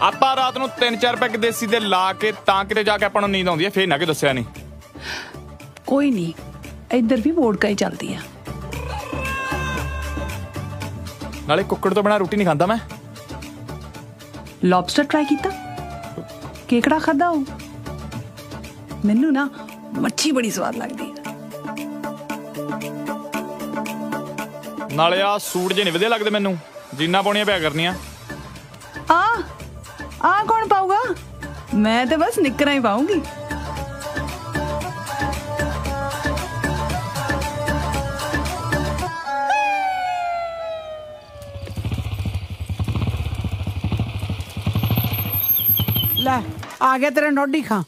ਆਪਾਂ ਰਾਤ ਨੂੰ 3-4 ਪੈਗ ਦੇਸੀ ਦੇ ਲਾ ਕੇ ਤਾਂ ਕਿਤੇ ਜਾ ਕੇ ਆਪਾਂ ਨੂੰ ਨੀਂਦ ਆਉਂਦੀ ਹੈ, ਫੇਰ ਨਾ ਕਿ ਦੱਸਿਆ ਨਹੀਂ। ਕੋਈ ਨਹੀਂ, ਇੱਧਰ ਵੀ ਵੋਡਕਾ ਹੀ ਚੱਲਦੀ ਆ। ਨਾਲੇ ਕੁੱਕੜ ਤੋਂ ਬਿਨਾਂ ਰੋਟੀ ਨਹੀਂ ਖਾਂਦਾ ਮੈਂ। ਲੌਬਸਟਰ ਟਰਾਈ ਕੀਤਾ? ਕੇਕੜਾ ਖਾਦਾ ਹੋ? ਮੈਨੂੰ ਨਾ ਮੱਛੀ ਬੜੀ ਸਵਾਦ ਲੱਗਦੀ ਹੈ। ਨਾਲੇ ਆ ਸੂਟ ਜੇ ਨਹੀਂ ਵਧੀਆ ਲੱਗਦੇ ਮੈਨੂੰ, ਜੀਨਾਂ ਪਾਉਣੀਆਂ ਪਿਆ ਕਰਨੀਆਂ। ਆ ਕੌਣ ਪਾਊਗਾ? ਮੈਂ ਤੇ ਬਸ ਨਿੱਕਰਾਂ ਹੀ ਪਾਉਂਗੀ। ਲੈ ਆ ਗਿਆ ਤੇਰਾ ਨੋਡੀ ਖਾਂ।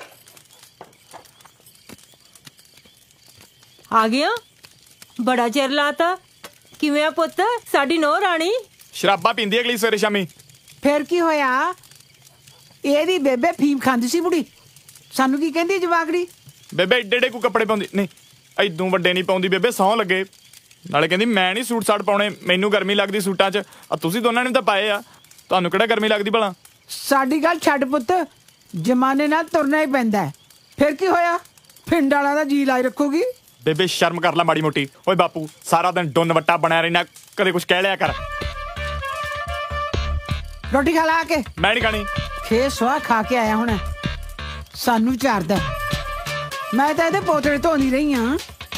ਆ ਗਿਆ? ਬੜਾ ਚਿਰ ਲਾਤਾ। ਕਿਵੇਂ ਆ ਪੁੱਤ ਸਾਡੀ ਨੌ ਰਾਣੀ? ਸ਼ਰਾਬਾ ਪੀਂਦੀ ਅਗਲੀ ਸਵੇਰੇ ਸ਼ਾਮੀ। ਫੇਰ ਕੀ ਹੋਇਆ? ਇਹਦੀ ਬੇਬੇ ਫੀਮ ਖਾਂਦੀ ਸੀ ਬੁੜੀ। ਸਾਨੂੰ ਕੀ ਕਹਿੰਦੀ ਜਵਾਕੜੀ? ਬੇਬੇ ਏਡੇ ਏਡੇ ਕੋ ਕੱਪੜੇ ਪਾਉਂਦੀ ਨਹੀਂ, ਐਦੂ ਵੱਡੇ ਨਹੀਂ ਪਾਉਂਦੀ ਬੇਬੇ, ਸਹੁੰ ਲੱਗੇ। ਨਾਲੇ ਕਹਿੰਦੀ ਮੈਂ ਨਹੀਂ ਸੂਟ ਸਾਟ ਪਾਉਣੇ, ਮੈਨੂੰ ਗਰਮੀ ਲੱਗਦੀ ਸੂਟਾਂ 'ਚ। ਆ ਤੁਸੀਂ ਦੋਨਾਂ ਨੇ ਤਾਂ ਪਾਏ ਆ, ਤੁਹਾਨੂੰ ਕਿਹੜਾ ਗਰਮੀ ਲੱਗਦੀ ਭਲਾ? ਸਾਡੀ ਗੱਲ ਛੱਡ ਪੁੱਤ, ਜਮਾਨੇ ਨਾਲ ਤੁਰਨਾ ਹੀ ਪੈਂਦਾ। ਫਿਰ ਕੀ ਹੋਇਆ? ਪਿੰਡ ਵਾਲਾ ਦਾ ਜੀ ਲਾਈ ਰੱਖੂਗੀ। ਬੇਬੇ ਸ਼ਰਮ ਕਰ ਲੈ ਮਾੜੀ ਮੋਟੀ। ਓਏ ਬਾਪੂ ਸਾਰਾ ਦਿਨ ਡੁੰਨ ਵੱਟਾ ਬਣਿਆ ਰਹਿਣਾ, ਕਦੇ ਕੁਝ ਕਹਿ ਲਿਆ ਕਰ। ਰੋਟੀ ਖਾ ਲਾ ਕੇ। ਮੈਂ ਨਹੀਂ ਖਾਣੀ। ਖੇ ਸਵਾਹ ਖਾ ਕੇ ਆਇਆ ਹੁਣ, ਸਾਨੂੰ ਚਾਰਦਾ। ਮੈਂ ਤਾਂ ਇਹਦੇ ਪੋਤੜੇ ਧੋਣੀ ਰਹੀ ਹਾਂ।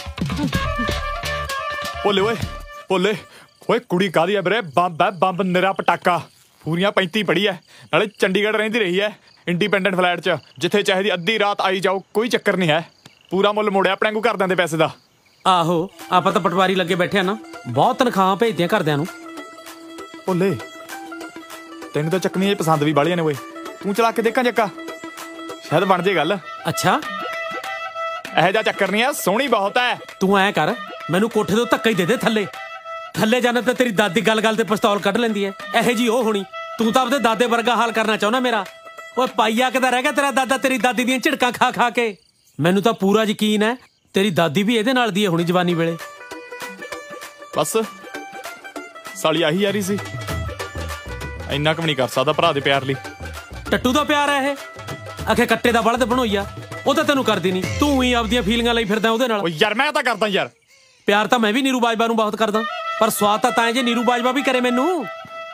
ਭੋਲੇ ਓਏ ਭੋਲੇ, ਓਏ ਕੁੜੀ ਕਾਹਦੀ ਐ ਵੀਰੇ? ਬੰਬ ਹੈ ਬੰਬ, ਨਿਰਾ ਪਟਾਕਾ। ਪੂਰੀਆਂ 35 ਪੜੀ ਐ, ਨਾਲੇ ਚੰਡੀਗੜ੍ਹ ਰਹਿੰਦੀ ਰਹੀ ਐ ਇੰਡੀਪੈਂਡੈਂਟ ਫਲੈਟ 'ਚ। ਜਿੱਥੇ ਚਾਹੀਦੀ ਅੱਧੀ ਰਾਤ ਆਈ ਜਾਓ, ਕੋਈ ਚੱਕਰ ਨਹੀਂ ਹੈ। ਪੂਰਾ ਮੁੱਲ ਮੋੜਿਆ ਆਪਣੇ ਨੂੰ ਘਰਦਿਆਂ ਦੇ ਪੈਸੇ ਦਾ। ਆਹੋ ਆਪਾਂ ਤਾਂ ਪਟਵਾਰੀ ਲੱਗੇ ਬੈਠੇ ਆ ਨਾ, ਬਹੁਤ ਤਨਖਾਹਾਂ ਭੇਜਦੇ ਆ ਘਰਦਿਆਂ ਨੂੰ। ਭੋਲੇ ਤੈਨੂੰ ਤਾਂ ਚੱਕਣੀਆਂ ਹੀ ਪਸੰਦ ਵੀ ਬਾਲੀਆਂ ਨੇ। ਓਏ ਤੂੰ ਚਲਾ ਕੇ ਦੇਖਾਂ ਜੱਕਾ, ਸ਼ਾਇਦ ਬਣ ਜੇ ਗੱਲ। ਅੱਛਾ ਇਹੋ ਜਿਹਾ ਚੱਕਰ ਨਹੀਂ ਐ, ਸੋਹਣੀ ਬਹੁਤ ਐ। ਤੂੰ ਐਂ ਕਰ, ਮੈਨੂੰ ਕੋਠੇ ਤੋਂ ਧੱਕਾ ਹੀ ਦੇ ਦੇ ਥੱਲੇ। ਥੱਲੇ ਜਾਣਾ ਤਾਂ ਤੇਰੀ ਦਾਦੀ ਗੱਲ ਤੇ ਪਿਸਤੌਲ ਕੱਢ ਲੈਂਦੀ ਐ। ਇਹੋ ਜੀ ਉਹ ਹੋਣੀ। ਤੂੰ ਤਾਂ ਆਪਦੇ ਦਾਦੇ ਵਰਗਾ ਹਾਲ ਕਰਨਾ ਚਾਹੁੰਦਾ ਮੇਰਾ। ਓਏ ਪਾਈਆ ਕਿਦਾ ਰਹਿ ਗਿਆ ਤੇਰਾ ਦਾਦਾ ਤੇਰੀ ਦਾਦੀ ਦੀਆਂ ਝਿੜਕਾਂ ਖਾ ਖਾ ਕੇ। ਮੈਨੂੰ ਤਾਂ ਪੂਰਾ ਯਕੀਨ ਹੈ ਤੇਰੀ ਦਾਦੀ ਵੀ ਇਹਦੇ ਨਾਲ ਦੀ ਹੋਣੀ ਜਵਾਨੀ ਵੇਲੇ। ਬਸ ਸਾਲੀ ਆਹੀ ਯਾਰੀ ਸੀ, ਇੰਨਾ ਕੁ ਵੀ ਨਹੀਂ ਕਰ ਸਕਦਾ ਭਰਾ ਦੇ ਪਿਆਰ ਲਈ। ਟੱਟੂ ਦਾ ਪਿਆਰ ਹੈ ਇਹ? ਆਖੇ ਕੱਟੇ ਦਾ ਬਲਦ ਬਣੋਈਆ। ਉਹ ਤਾਂ ਤੈਨੂੰ ਕਰਦੀ ਨਹੀਂ, ਤੂੰ ਹੀ ਆਪਦੀਆਂ ਫੀਲਿੰਗਾਂ ਲਈ ਫਿਰਦਾ ਉਹਦੇ ਨਾਲ। ਓ ਯਾਰ ਮੈਂ ਤਾਂ ਕਰਦਾ ਯਾਰ ਪਿਆਰ ਤਾਂ ਮੈਂ ਵੀ ਨੀਰੂ ਬਾਜਵਾ ਨੂੰ ਬਹੁਤ ਕਰਦਾ, ਪਰ ਸਵਾਦ ਤਾਂ ਜੇ ਨੀਰੂ ਬਾਜਵਾ ਵੀ ਕਰੇ ਮੈਨੂੰ।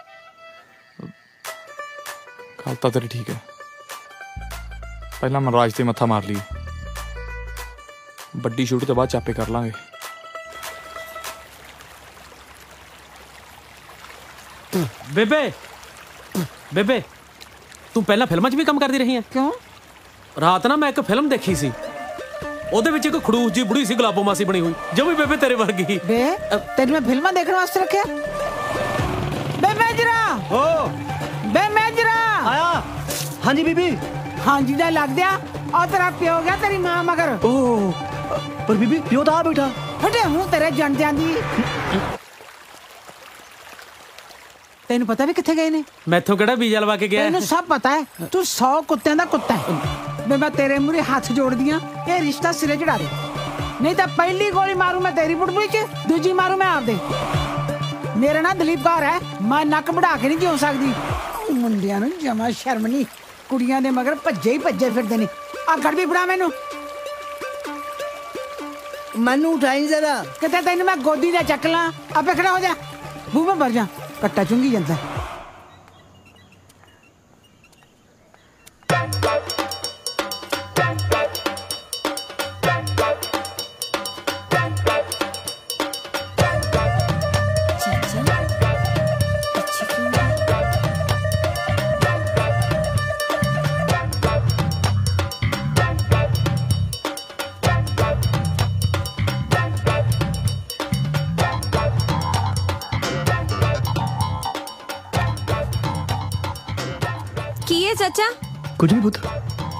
ਗੱਲ ਤਾਂ ਤੇਰੀ ਠੀਕ ਹੈ, ਪਹਿਲਾਂ ਮਨਰਾਜ ਤੇ ਮੱਥਾ ਮਾਰ ਲਈ, ਵੱਡੀ ਸ਼ੂਟ ਤੋਂ ਬਾਅਦ ਚਾਪੇ ਕਰ ਲਾਂਗੇ। ਬੇਬੇ ਬੇਬੇ ਤੂੰ ਪਹਿਲਾਂ ਫਿਲਮਾਂ 'ਚ ਵੀ ਕੰਮ ਕਰਦੀ ਰਹੀ ਹੈ? ਕਿਉਂ? ਰਾਤ ਨਾ ਮੈਂ ਇੱਕ ਫਿਲਮ ਦੇਖੀ ਸੀ, ਉਹਦੇ ਵਿੱਚ ਇੱਕ ਖੜੂਸ ਜੀ ਬੁੜੀ ਸੀ ਗੁਲਾਬੋ ਮਾਸੀ ਬਣੀ ਹੋਈ, ਜਮੀ ਬੇਬੇ ਤੇਰੇ ਵਰਗੀ। ਬੇ ਤੈਨੂੰ ਮੈਂ ਫਿਲਮਾਂ ਦੇਖਣ ਵਾਸਤੇ ਰੱਖਿਆ? ਬੇ ਮੇਜਰਾ ਓ ਬੇ ਮੇਜਰਾ ਆਇਆ। ਹਾਂਜੀ ਬੀਬੀ। ਹਾਂਜੀ ਦਾ ਲੱਗਦਿਆ ਉਹ ਤੇਰਾ ਪਿਓ ਗਿਆ ਤੇਰੀ ਮਾਂ ਮਗਰ। ਓ ਪਰ ਬੀਬੀ ਪਿਓ ਤਾਂ ਆ ਬੈਠਾ। ਫਟੇ ਮੂੰਹ ਤੇਰੇ ਜਣ ਜਾਂਦੀ। ਤੈਨੂੰ ਪਤਾ ਵੀ ਕਿੱਥੇ ਗਏ ਨੇ? ਮੈਥੋਂ ਕਿਹੜਾ ਵੀਜ਼ਾ ਲਵਾ ਕੇ ਗਿਆ? ਤੈਨੂੰ ਸਭ ਪਤਾ ਹੈ, ਤੂੰ 100 ਕੁੱਤਿਆਂ ਦਾ ਕੁੱਤਾ ਹੈ। ਮੈਂ ਤੇਰੇ ਮੂਹਰੇ ਹੱਥ ਜੋੜਦੀ ਆਂ, ਇਹ ਰਿਸ਼ਤਾ ਸਿਰੇ ਚੜਾ ਦੇ, ਨਹੀਂ ਤਾਂ ਪਹਿਲੀ ਗੋਲੀ ਮਾਰੂ ਮੈਂ ਤੇਰੀ ਬੁੜਬੁੜੀ 'ਚ, ਦੂਜੀ ਮਾਰੂ ਮੈਂ ਆਪਦੇ। ਮੇਰਾ ਨਾਂ ਦਲੀਪ ਕੌਰ ਹੈ, ਮੈਂ ਨੱਕ ਵਢਾ ਕੇ ਨਹੀਂ ਜਿਉ ਸਕਦੀ। ਮੁੰਡਿਆਂ ਨੂੰ ਜਮਾ ਸ਼ਰਮ ਨਹੀਂ, ਕੁੜੀਆਂ ਦੇ ਮਗਰ ਭੱਜੇ ਹੀ ਭੱਜੇ ਫਿਰਦੇ ਨੇ। ਆ ਗੜਵੀ ਫੜਾ ਮੈਨੂੰ। ਮੈਨੂੰ ਉਠਾਈ ਜ਼ਰਾ। ਕਿਤੇ ਤੈਨੂੰ ਮੈਂ ਗੋਦੀ ਦਾ ਚੱਕ ਲਾਂ। ਆਪੇ ਖੜਾ ਹੋ ਜਾ, ਬੂਹ ਮੈਂ ਭਰ ਜਾ, ਕੱਟਾ ਚੁੰਗੀ ਜਾਂਦਾ। चाचा कुछ नहीं पुत्र।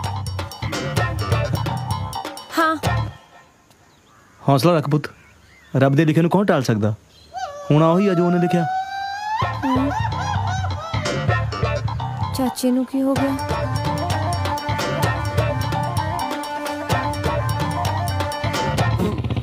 हाँ हौसला रख पुत, रब दे लिखे कौन टाल सकता। होना वही है जो उन्हें लिखा। चाचे नू की हो गया?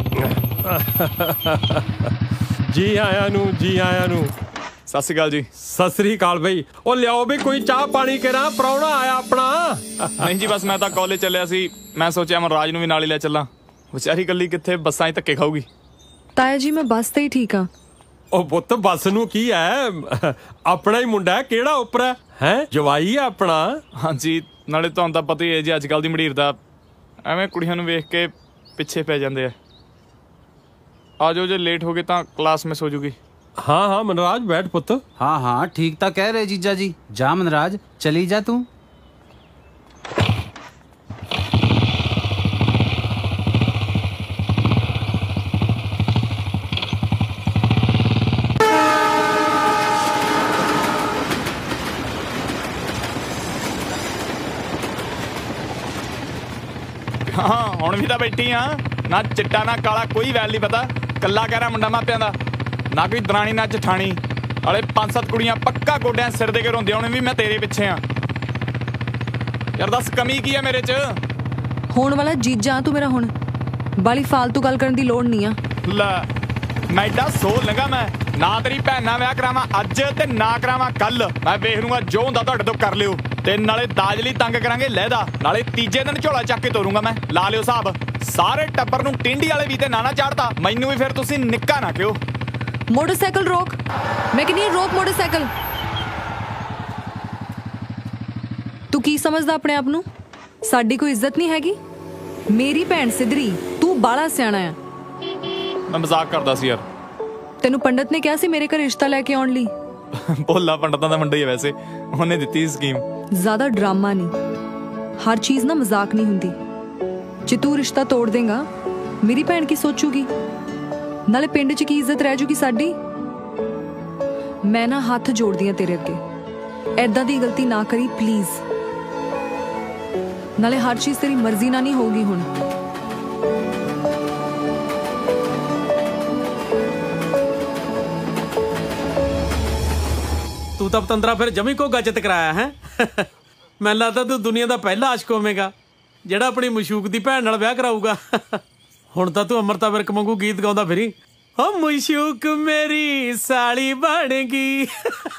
जी आया नू, जी आया नू। सत श्री अकाल जी। ਸਤਿ ਸ੍ਰੀ ਅਕਾਲ ਬਈ। ਉਹ ਲਿਆਓ ਵੀ ਕੋਈ ਚਾਹ ਪਾਣੀ ਕਰਾਂ, ਪ੍ਰਾਹੁਣਾ ਆਇਆ ਆਪਣਾ। ਨਹੀਂ ਜੀ, ਬਸ ਮੈਂ ਤਾਂ ਕਾਲਜ ਚੱਲਿਆ ਸੀ। ਮੈਂ ਸੋਚਿਆ ਮਨਰਾਜ ਨੂੰ ਵੀ ਨਾਲ ਹੀ ਲੈ ਚੱਲਾਂ। ਵਿਚਾਰੀ ਇਕੱਲੀ ਕਿੱਥੇ ਬੱਸਾਂ 'ਚ ਧੱਕੇ ਖਾਊਗੀ। ਤਾਇਆ ਜੀ ਮੈਂ ਬੱਸ ਤੇ ਹੀ ਠੀਕ ਆ। ਉਹ ਪੁੱਤ ਬੱਸ ਨੂੰ ਕੀ ਹੈ, ਆਪਣਾ ਹੀ ਮੁੰਡਾ, ਕਿਹੜਾ ਉੱਪਰ ਹੈ ਜਵਾਈ ਹੈ ਆਪਣਾ। ਹਾਂਜੀ, ਨਾਲੇ ਤੁਹਾਨੂੰ ਤਾਂ ਪਤਾ ਹੀ ਹੈ ਜੀ ਅੱਜ ਕੱਲ੍ਹ ਦੀ ਮੰਡੀਰ ਦਾ, ਐਵੇਂ ਕੁੜੀਆਂ ਨੂੰ ਵੇਖ ਕੇ ਪਿੱਛੇ ਪੈ ਜਾਂਦੇ ਆ। ਆ ਜਾਓ, ਜੇ ਲੇਟ ਹੋ ਗਏ ਤਾਂ ਕਲਾਸ ਮਿਸ ਹੋ ਜੂਗੀ। हाँ हाँ मनराज बैठ पुत्र। हाँ हाँ ठीक तो कह रहे जीजा जी। जा मनराज चली जा तू। हाँ हुण भी तो बैठी हाँ, ना चिट्टा ना काला, कोई वैल नहीं पता। कल्ला कह रहा मुंडा मापिया दा, ना कोई दरानी ना जठानी। अरे 5-7 कुड़ियां पक्का गोड्या सिर दे के रोंदे होने भी मैं तेरे पिछे हाँ। यार दस कमी की है मेरे च। होण वाला जीजा तू मेरा हुण, बाली फालतू गल करन दी लोड़ नहीं आ। ला मैं एडा सोल लगा, मैं ना तेरी भैन नाल विआह करावां अज ते ना करावां कल। मैं वेख लूंगा जो हुंदा तुहाडे तो कर लिओ। ते नाले दाज लई तंग करांगे लहदा, नाले तीजे दिन झोला चक के तोरूंगा मैं। ला लिओ हिसाब। सारे टब्बर नूं टिंडी वाले भी ते नाना चाढ़ता, मैनूं भी फिर तुसीं निक्का ना कहो। मोटरसाइकिल रोक, मैं कहनी रोक मोटरसाइकिल। तू की समझदा अपने आप नूं? साडी कोई इज्जत नहीं हैगी? मेरी भैन सिद्धरी, तू बाला सियाणा है। मैं मजाक करदा सी यार। तेनू पंडित ने कहा सी मेरे घर रिश्ता लेके आउण लई। भोला पंडितां दा मुंडा ही है वैसे, उन्हें दित्ती स्कीम। ज्यादा ड्रामा नहीं, हर चीज ना मजाक नहीं हुंदी। जे तू रिश्ता तोड़ देगा मेरी भैन की सोचूगी, नाले पिंड च की इज्जत रह जूगी साडी। मैं ना हाथ जोड़दी हां तेरे अगे, ऐदां दी गलती ना करी प्लीज। नाले हर चीज तेरी मर्जी ना नहीं होगी हुण। तू तो पतंदरा फिर जमी को गजत कराया है। मैनूं लगदा तू दुनिया दा पहला आशिक होवेगा ਜਿਹੜਾ अपनी मशूक दी भैन नाल विआह कराऊगा। हुण तां तू अमृता विरक वांगू गीत गाउंदा फिरी, ओ मशूक मेरी साली बन गई।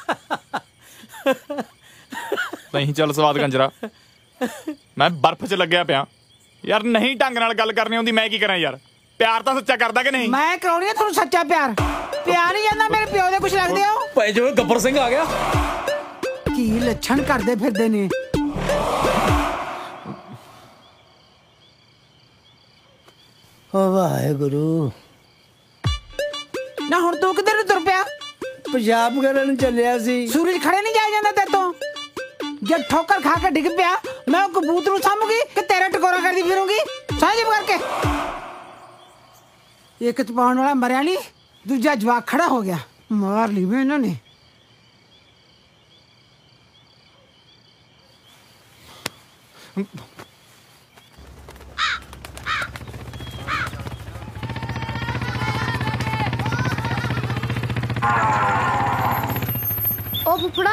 नहीं चल स्वाद गंजरा, मैं बर्फ च लग्या पिया यार। नहीं ढंग नाल गल करनी आउंदी, मैं की करां यार। प्यार तां सच्चा करदा कि नहीं? मैं कराउणी आ तुहानू सच्चा प्यार। प्यार नहीं जांदा मेरे प्यो दे कुछ लगदे हो। भाई जो गब्बर सिंह आ गया, की लक्षण करदे फिरदे ने। वाहेगुरु। ना हुण तू किधर तुर पिया? पेशाब करन चलिया सी। सूरज खड़े नहीं जाया जांदा तेरे तो। जब ठोकर खा के डिग पिया, मैं कबूतर नूं सामूंगी कि तेरा टकोरा करदी फिरूंगी साजिब करके। एक चपाउण वाला मरिया नहीं, दूजा जवाक खड़ा हो गया। मार ली मैं इन्होंने। ओ फुफड़ा।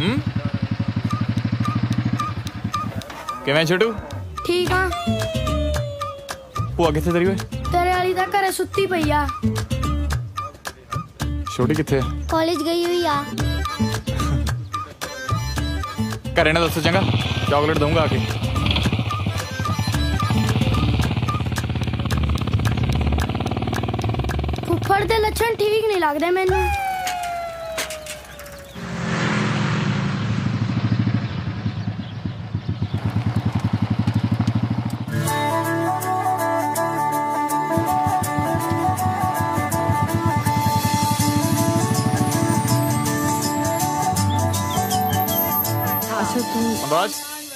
किवें छोटू? ठीक हाँ। भूआ कित्थे तेरी? वे तेरे वाली दा घरे सुत्ती पई आ। छोटी कित्थे? कॉलेज गई हुई आ। घरे ना दसो चंगा, चॉकलेट दूंगा आके। फुफड़ दे लक्षण ठीक नहीं लगदे मैनू। मनराज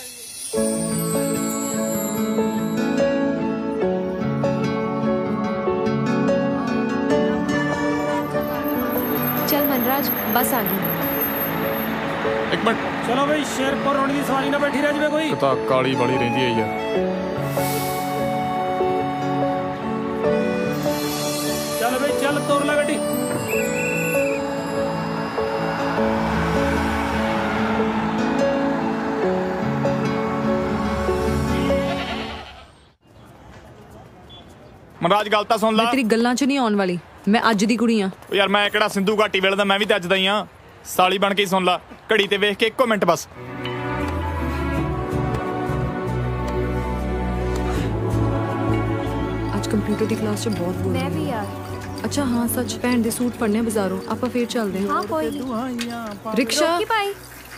चल मनराज बस आ गई। एक मिनट। चलो भाई शेरपुर रोड की सवारी ना बैठी रह जावे कोई। तो काली बड़ी रहिंदी है यार। चल भाई चल तोड़ ला गड्डी। मनराज गल सुन ला। मैं तेरी गल्लां च नहीं आउण वाली। मैं अज दी कुड़ी हां। यार मैं किहड़ा सिंधु घाटी वेले दा, मैं भी ते अज दा ही हां। साली बन के ही सुन ला, घड़ी ते वेख के 1 मिनट बस। ਅੱਜ ਕੰਪਿਊਟਰ ਦੀ ਕਲਾਸ 'ਚ ਬਹੁਤ ਬੋਲ मैं भी यार। ਅੱਛਾ ਹਾਂ ਸੱਚ, ਭੈਣ ਦੇ ਸੂਟ ਫੜਨੇ ਬਾਜ਼ਾਰੋਂ, ਆਪਾਂ ਫੇਰ ਚੱਲਦੇ ਹਾਂ। हाँ कोई नहीं। ਰਿਕਸ਼ਾ रोकी भाई।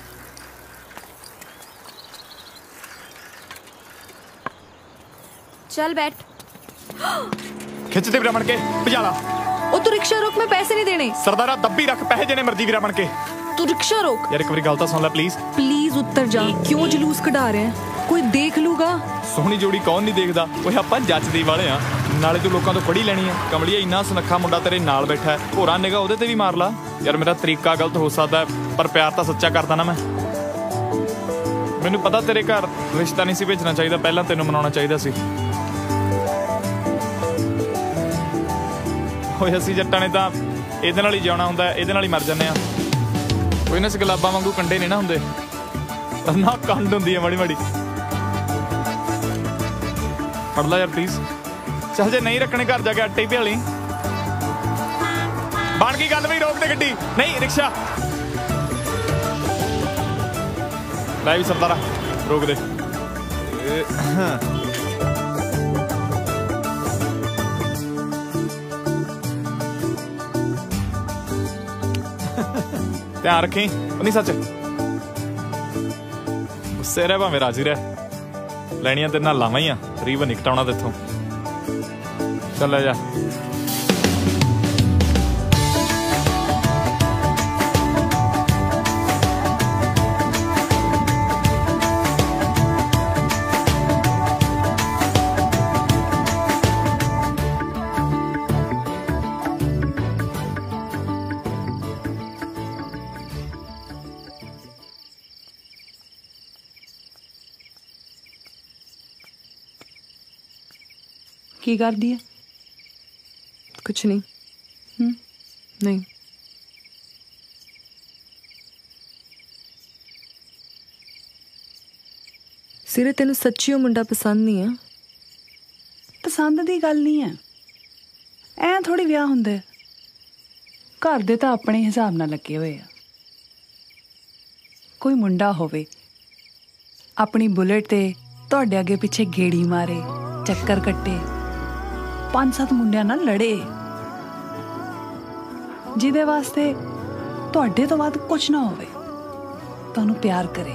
चल बैठ। खिच ते वीरा बन के भजा ला। ਉਹ ਤੂੰ ਰਿਕਸ਼ਾ ਰੋਕ, ਮੈਂ ਪੈਸੇ ਨਹੀਂ ਦੇਣੇ। सरदारा दब्बी रख, पैसे जिन्ने मर्जी वीरा बन के। ਤੂੰ ਰਿਕਸ਼ਾ ਰੋਕ। यार एक बारी गल तां सुन ले प्लीज। ਪਲੀਜ਼ ਉੱਤਰ ਜਾ। ਕਿਉਂ ਜਲੂਸ ਕਢਾ ਰਿਹਾ ਹੈ? ਕੋਈ ਦੇਖ ਲੂਗਾ। ਸੋਹਣੀ ਜੋੜੀ ਕੌਣ ਨਹੀਂ ਦੇਖਦਾ ਓਏ, ਆਪਾਂ ਜੱਜਦੀ ਵਾਲੇ ਆ। ਨਾਲੇ ਤੂੰ ਲੋਕਾਂ ਤੋਂ ਪੜ੍ਹੀ ਲੈਣੀ ਆ। ਕਮਲੀਆ ਇੰਨਾ ਸੁਨੱਖਾ ਮੁੰਡਾ ਤੇਰੇ ਨਾਲ ਬੈਠਾ ਹੈ, ਹੋਰਾਂ ਨਿਗਾ ਉਹਦੇ ਤੇ ਵੀ ਮਾਰ ਲਾ। ਯਾਰ ਮੇਰਾ ਤਰੀਕਾ ਗਲਤ ਹੋ ਸਕਦਾ ਪਰ ਪਿਆਰ ਤਾਂ ਸੱਚਾ ਕਰਦਾ ਨਾ ਮੈਂ। ਮੈਨੂੰ ਪਤਾ ਤੇਰੇ ਘਰ ਰਿਸ਼ਤਾ ਨਹੀਂ ਸੀ ਭੇਜਣਾ ਚਾਹੀਦਾ, ਪਹਿਲਾਂ ਤੈਨੂੰ ਮਨਾਉਣਾ ਚਾਹੀਦਾ ਸੀ। ਓਏ ਅਸੀਂ ਜੱਟਾਂ ਨੇ ਤਾਂ ਇਹਦੇ ਨਾਲ ਹੀ ਜਿਉਣਾ ਹੁੰਦਾ, ਇਹਦੇ ਨਾਲ ਹੀ ਮਰ ਜਾਂਦੇ ਆ। ਕੋਈ ਨਾ ਗੁਲਾਬਾਂ ਵਾਂਗੂ ਕੰਡੇ ਨਹੀਂ ਨਾ ਹੁੰਦੇ, ਨਾ ਕੰਡ ਹੁੰਦੀ ਹੈ ਮਾੜੀ ਮਾੜੀ। ਫੜ ਲਾ ਯਾਰ ਪਲੀਜ਼। ਚੱਲ ਜੇ ਨਹੀਂ ਰੱਖਣੇ ਘਰ ਜਾ ਕੇ ਆਟੇ ਹੀ ਭਿਆਲੀ। ਬਣ ਗਈ ਗੱਲ ਵੀ, ਰੋਕ ਦੇ ਗੱਡੀ। ਨਹੀਂ ਰਿਕਸ਼ਾ ਲੈ ਵੀ ਸਰਦਾਰਾ, ਰੋਕ ਦੇ। ਧਿਆਨ ਰੱਖੀ, ਉਹ ਨਹੀਂ ਸੱਚ ਗੁੱਸੇ ਰਹਿ ਭਾਵੇਂ ਰਾਜੀ ਰਹਿ, ਲੈਣੀਆਂ ਤੇ ਨਾਲ ਲਾਵਾਂ ਹੀ ਆ। ਰੀਵ ਨਿਕਟਾਉਣਾ ਤੇ ਇੱਥੋਂ। ਚੱਲ ਲੈ ਜਾ। ਕੀ ਕਰਦੀ ਹੈ? ਕੁਛ ਨਹੀਂ। ਨਹੀਂ ਸਿਰੇ, ਤੈਨੂੰ ਸੱਚੀ ਉਹ ਮੁੰਡਾ ਪਸੰਦ ਨਹੀਂ ਆ? ਪਸੰਦ ਦੀ ਗੱਲ ਨਹੀਂ ਹੈ, ਐ ਥੋੜੀ ਵਿਆਹ ਹੁੰਦੇ। ਘਰ ਦੇ ਤਾਂ ਆਪਣੇ ਹਿਸਾਬ ਨਾਲ ਲੱਗੇ ਹੋਏ ਆ। ਕੋਈ ਮੁੰਡਾ ਹੋਵੇ ਆਪਣੀ ਬੁਲੇਟ ਤੇ ਤੁਹਾਡੇ ਅੱਗੇ ਪਿੱਛੇ ਗੇੜੀ ਮਾਰੇ, ਚੱਕਰ ਕੱਟੇ, 5-7 ਮੁੰਡਿਆਂ ਨਾਲ ਲੜੇ, ਜਿਹਦੇ ਵਾਸਤੇ ਤੁਹਾਡੇ ਤੋਂ ਬਾਅਦ ਕੁਝ ਨਾ ਹੋਵੇ, ਤੁਹਾਨੂੰ ਪਿਆਰ ਕਰੇ।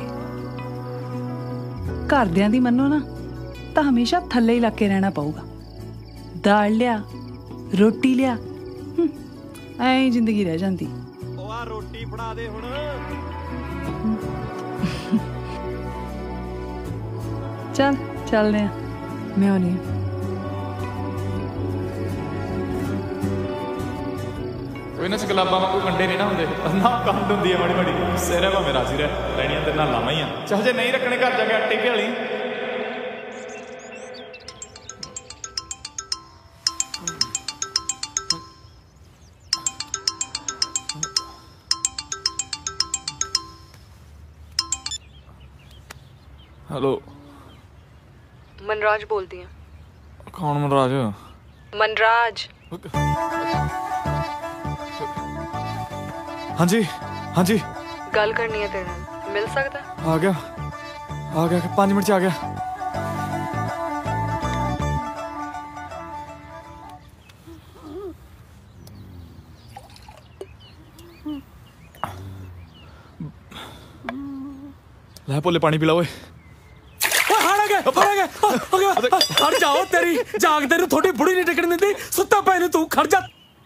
ਘਰਦਿਆਂ ਦੀ ਮੰਨੋ ਨਾ ਤਾਂ ਹਮੇਸ਼ਾ ਥੱਲੇ ਹੀ ਲੱਗ ਕੇ ਰਹਿਣਾ ਪਊਗਾ। ਦਾਲ ਲਿਆ, ਰੋਟੀ ਲਿਆ, ਐਂ ਹੀ ਜ਼ਿੰਦਗੀ ਰਹਿ ਜਾਂਦੀ। ਉਹ ਆ ਰੋਟੀ ਫੜਾ ਦੇ ਹੁਣ। ਚੱਲ ਚੱਲਦੇ ਆ। ਮੈਂ ਆਉਣੀ। ਕੋਈ ਨਾ ਗੁਲਾਬਾਂ ਵਾਂਗੂ ਕੰਡੇ ਨਹੀਂ ਨਾ ਹੁੰਦੇ, ਨਾ ਕੰਡ ਹੁੰਦੀ ਹੈ ਮਾੜੀ ਮਾੜੀ। ਸਿਰੇ ਭਾਵੇਂ ਰਾਜੀ ਰਹਿ, ਲੈਣੀਆਂ ਤੇ ਨਾਲ ਲਾਵਾਂ ਹੀ ਆ। ਚੱਲ ਜੇ ਨਹੀਂ ਰੱਖਣੇ ਘਰ ਜਾ ਕੇ ਆਟੇ ਭਿਆਲੀ। ਹੈਲੋ, ਮਨਰਾਜ ਬੋਲਦੀ ਆ। ਕੌਣ ਮਨਰਾਜ? ਮਨਰਾਜ। ਹਾਂਜੀ ਹਾਂਜੀ, ਗੱਲ ਕਰਨੀ ਹੈ ਤੇਰੇ ਨਾਲ, ਮਿਲ ਸਕਦਾ? ਆ ਗਿਆ 5 ਮਿੰਟ ਚ ਆ ਗਿਆ। ਲੈ ਭੋਲੇ ਪਾਣੀ ਪਿਲਾ ਓਏ। ਖੜ ਜਾਓ, ਤੇਰੀ ਜਾਗਦੇ ਨੂੰ ਥੋੜੀ ਬੁੜੀ ਨਹੀਂ ਟਿਕਣ ਦਿੰਦੀ। ਸੁੱਤਾ ਪੈ ਨੂੰ ਤੂੰ ਖੜ ਜਾ।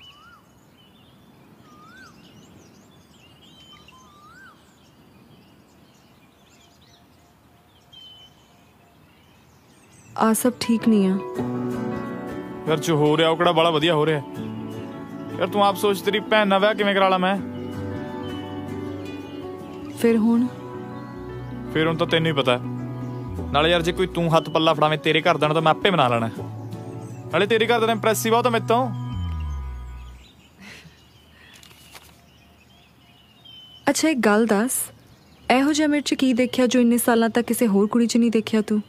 ਆ ਸਭ ਠੀਕ ਨਹੀਂ ਆ ਯਾਰ, ਜੋ ਹੋ ਰਿਹਾ ਉਹ ਕਿਹੜਾ ਬੜਾ ਵਧੀਆ ਹੋ ਰਿਹਾ ਯਾਰ। ਤੂੰ ਆਪ ਸੋਚ, ਤੇਰੀ ਭੈਣ ਨਾਲ ਵਿਆਹ ਕਿਵੇਂ ਕਰਾ ਲਾ ਮੈਂ? ਫਿਰ ਹੁਣ ਤਾਂ ਤੈਨੂੰ ਹੀ ਪਤਾ। ਨਾਲੇ ਯਾਰ ਜੇ ਕੋਈ ਤੂੰ ਹੱਥ ਪੱਲਾ ਫੜਾਵੇਂ ਤੇਰੇ ਘਰਦਿਆਂ ਨੂੰ ਤਾਂ ਮੈਂ ਆਪੇ ਬਣਾ ਲੈਣਾ। ਨਾਲੇ ਤੇਰੇ ਘਰਦਿਆਂ ਨੇ ਇੰਪ੍ਰੈਸਿਵ ਆ ਤਾਂ ਮੇਰੇ ਤੋਂ। ਅੱਛਾ ਇੱਕ ਗੱਲ ਦੱਸ, ਇਹੋ ਜਿਹਾ ਮੇਰੇ 'ਚ ਕੀ ਦੇਖਿਆ ਜੋ ਇੰਨੇ ਸਾਲਾਂ ਤੱਕ ਕਿਸੇ ਹੋਰ ਕੁੜੀ 'ਚ ਨਹੀਂ ਦੇਖਿਆ ਤੂੰ?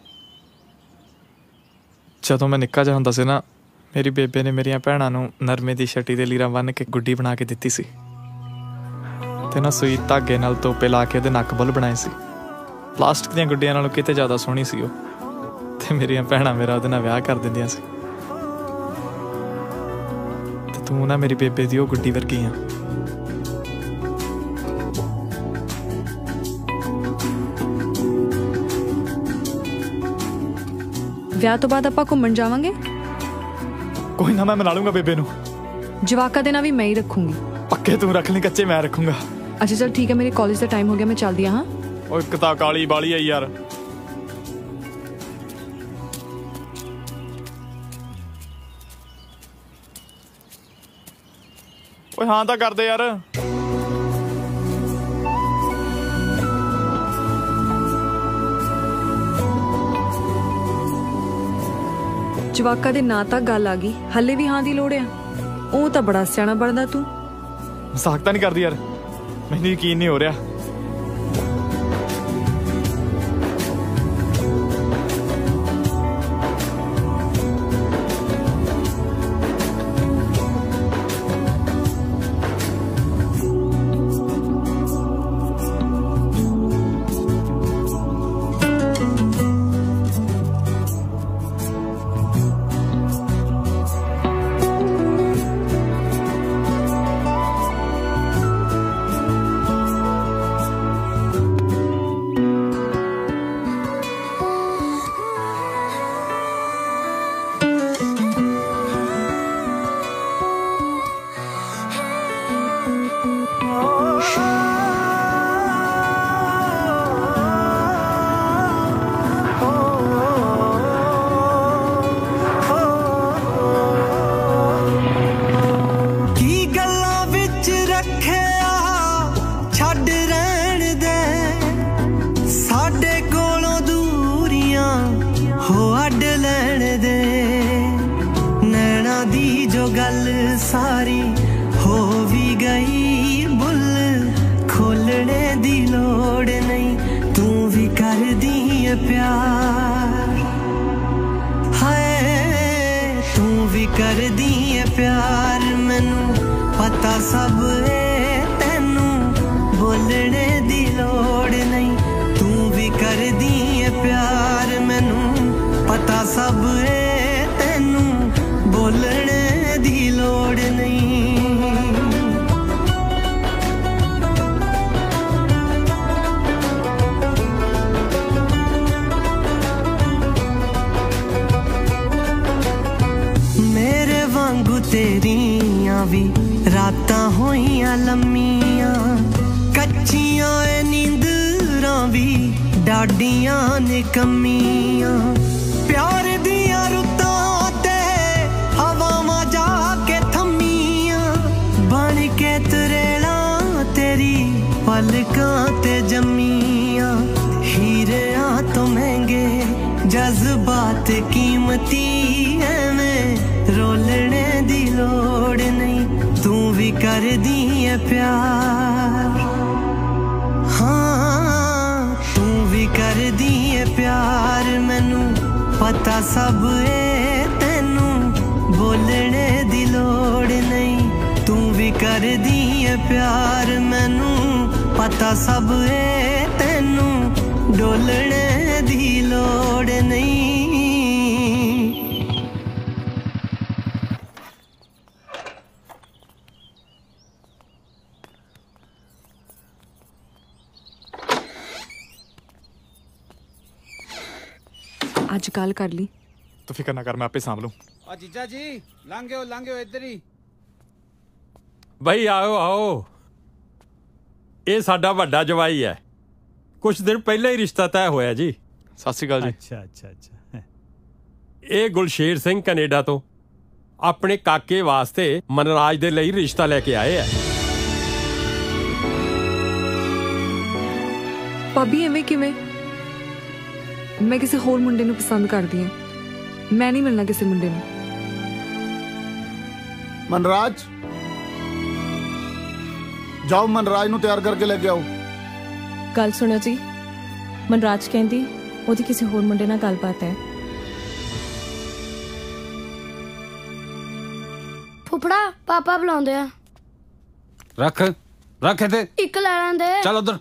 ਜਦੋਂ ਮੈਂ ਨਿੱਕਾ ਜਿਹਾ ਹੁੰਦਾ ਸੀ ਨਾ, ਮੇਰੀ ਬੇਬੇ ਨੇ ਮੇਰੀਆਂ ਭੈਣਾਂ ਨੂੰ ਨਰਮੇ ਦੀ ਛਟੀ ਦੇ ਲੀਰਾਂ ਬੰਨ੍ਹ ਕੇ ਗੁੱਡੀ ਬਣਾ ਕੇ ਦਿੱਤੀ ਸੀ। ਤੇ ਨਾ ਸੂਈ ਧਾਗੇ ਨਾਲ ਤੋਪੇ ਲਾ ਕੇ ਉਹਦੇ ਨੱਕ ਬੁੱਲ ਬਣਾਏ ਸੀ। ਪਲਾਸਟਿਕ ਦੀਆਂ ਗੁੱਡੀਆਂ ਨਾਲੋਂ ਕਿਤੇ ਜ਼ਿਆਦਾ ਸੋਹਣੀ ਸੀ ਉਹ। ਤੇ ਮੇਰੀਆਂ ਭੈਣਾਂ ਮੇਰਾ ਉਹਦੇ ਨਾਲ ਵਿਆਹ ਕਰ ਦਿੰਦੀਆਂ ਸੀ। ਤੇ ਤੂੰ ਨਾ ਮੇਰੀ ਬੇਬੇ ਦੀ ਉਹ ਗੁੱਡੀ ਵਰਗੀ ਆ। ਵਿਆਹ ਤੋਂ ਬਾਅਦ ਆਪਾਂ ਘੁੰਮਣ ਜਾਵਾਂਗੇ। ਕੋਈ ਨਾ, ਮੈਂ ਮਨਾ ਲੂੰਗਾ ਬੇਬੇ ਨੂੰ। ਜਵਾਕਾਂ ਦੇ ਨਾਲ ਵੀ ਮੈਂ ਹੀ ਰੱਖੂੰਗੀ। ਪੱਕੇ ਤੂੰ ਰੱਖ ਲਈ, ਕੱਚੇ ਮੈਂ ਰੱਖੂੰਗਾ। ਅੱਛਾ ਚਲ ਠੀਕ ਹੈ, ਮੇਰੇ ਕਾਲਜ ਦਾ ਟਾਈਮ ਹੋ ਗਿਆ, ਮੈਂ ਚੱਲਦੀ ਹਾਂ। ਉਹ ਇੱਕ ਤਾਂ ਕਾਲੀ ਬਾਲੀ ਆਈ ਯਾਰ। ਓਏ ਹਾਂ ਤਾਂ ਕਰਦੇ ਯਾਰ। ਜਵਾਕਾਂ ਦੇ ਨਾਂ ਤੱਕ ਗੱਲ ਆ ਗਈ, ਹੱਲੇ ਵੀ ਹਾਂ ਦੀ ਲੋੜ ਆ। ਉਹ ਤਾਂ ਬੜਾ ਸਿਆਣਾ ਬਣਦਾ ਤੂੰ। ਮਜ਼ਾਕ ਤਾਂ ਨਹੀਂ ਕਰਦੀ ਯਾਰ, ਮੈਨੂੰ ਯਕੀਨ ਨਹੀਂ ਹੋ ਰਿਹਾ। सारी हो भी गई बुल खोलने दी लोड़ नहीं तू भी कर दी प्यार हाय तू भी कर दी प्यार मैनू पता सब है तेनू बोलने दी लोड़ नहीं तू भी कर दी प्यार मैनू पता सब है तेनू बोलने दी लोड़ नहीं मेरे वांगू तेरियां भी रातां होइयां लम्मियां कच्चियां नींदरां भी डाडियां निकम्मियां प्यार दियां रुत्तां ते हवावां जाके थम्मियां बन के तरेला तेरी पलकां ते जम्मियां हीरियां तो महंगे जज्बात कीमती एवें रोलने दी लोड़ नहीं तू भी कर दी है प्यार हाँ तू भी कर दी है प्यार मैनू पता सब है तेनू बोलने दी लोड़ नहीं तू भी कर दी है प्यार मैनू पता सब है तेनू डोलने दी लोड़ नहीं आज गल कर ली तू फिक्र ना कर मैं आपे सांभ लूं आ जीजा जी लांगे इधर ही भाई आओ आओ ये साडा वड्डा जवाई है कुछ दिन पहले ही रिश्ता तय होया जी सत श्री अकाल जी अच्छा अच्छा अच्छा ये गुलशेर सिंह कनेडा तो अपने काके वास्ते मनराज दे लई रिश्ता लेके आए है भाभी एवें किवें मैं किसी होर मुंडे नूं पसंद करदी हां मैं नहीं मिलना किसी मुंडे नूं मनराज जाओ मनराज नूं तैयार करके लेके आओ गल सुनो जी मनराज कहंदी ओदी किसी होर मुंडे नाल गलबात है फुफड़ा पापा बुलाਉਂਦੇ ਆ रख रख इथे एक ले लेंदे चल उधर।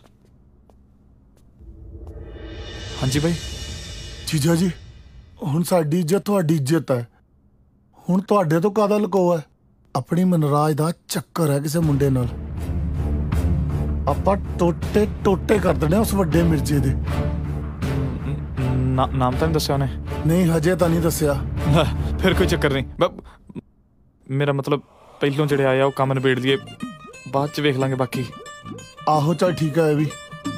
हाँ जी भाई। ਜੀਜਾ ਜੀ ਹੁਣ ਸਾਡੀ ਇੱਜ਼ਤ ਤੁਹਾਡੀ ਇੱਜ਼ਤ ਹੈ, ਹੁਣ ਤੁਹਾਡੇ ਤੋਂ ਕਾਹਦਾ ਲੁਕੋਆ ਹੈ? ਆਪਣੀ ਮਨਰਾਜ ਦਾ ਚੱਕਰ ਹੈ ਕਿਸੇ ਮੁੰਡੇ ਨਾਲ, ਆਪਾਂ ਟੋਟੇ ਟੋਟੇ ਕਰ ਦੇਣੇ ਉਸ ਵੱਡੇ ਮਿਰਜ਼ੇ ਦੇ। ਨਾਮ ਤਾਂ ਨਹੀਂ ਦੱਸਿਆ ਉਹਨੇ? ਨਹੀਂ ਹਜੇ ਤਾਂ ਨਹੀਂ ਦੱਸਿਆ। ਫਿਰ ਕੋਈ ਚੱਕਰ ਨਹੀਂ, ਮੇਰਾ ਮਤਲਬ ਪਹਿਲੋਂ ਜਿਹੜੇ ਆਇਆ ਉਹ ਕੰਮ ਨਿਬੇੜ ਲਈਏ, ਬਾਅਦ ਚ ਵੇਖ ਲਾਂਗੇ ਬਾਕੀ। ਆਹੋ ਚੱਲ ਠੀਕ ਹੈ। ਇਹ ਵੀ